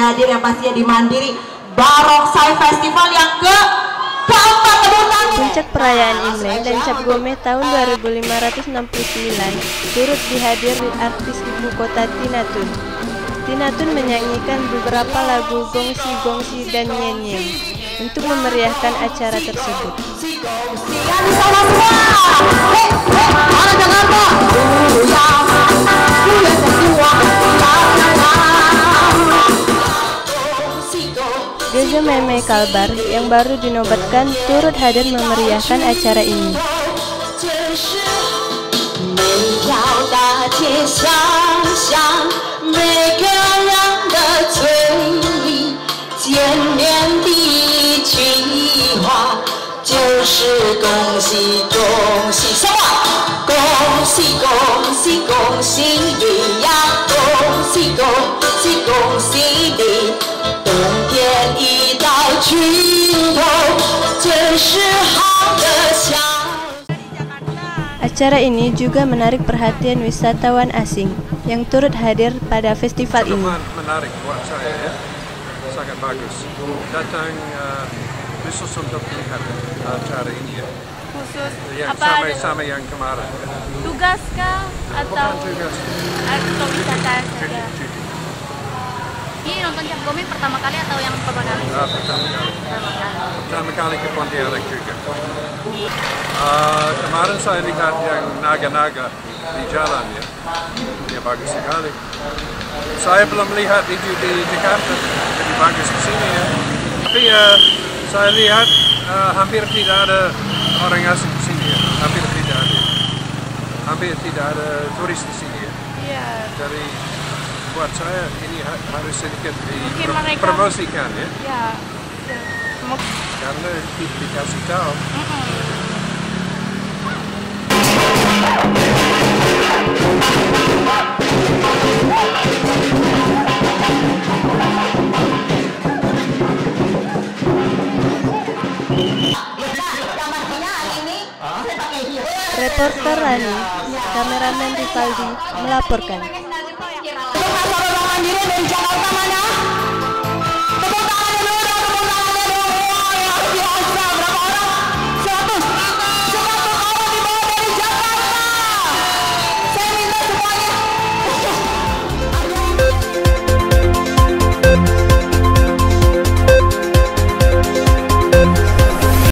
hadir yang pastinya di Mandiri Barongsai Festival yang keempat. Puncak perayaan Imlek dan Cap Gome tahun 2569 turut dihadiri artis ibu kota Tina Tun. Tina Tun menyanyikan beberapa lagu gongsi-gongsi dan nyanyian untuk memeriahkan acara tersebut. Geza Meme Kalbar yang baru dinobatkan turut hadir memeriahkan acara ini. Acara ini juga menarik perhatian wisatawan asing yang turut hadir pada festival ini. Menarik buat saya ya, sangat bagus. Datang khusus untuk melihat acara ini ya. Khusus Yang apa? sama yang kemarin. Tugas kah atau Bukan tugas. atau wisata saja? Cuti. Ini nonton Cap Gome pertama kali atau yang pertama kali? Pertama kali. Pertama kali. Pertama kali ke Pontianak juga. Kemarin saya lihat yang naga-naga di jalan ya. Ya bagus sekali. Saya belum lihat itu di Jakarta, jadi bagus di sini ya. Tapi saya lihat hampir tidak ada orang asing di sini ya. Hampir tidak ada. Hampir tidak ada turis di sini ya. Iya. Jadi buat saya ini harus sedikit Mungkin mereka dipromosikan ya. Ya. Karena dikasih tahu. Reporter Rani, kameramen Rivaldi melaporkan. Mandiri dari Jakarta mana?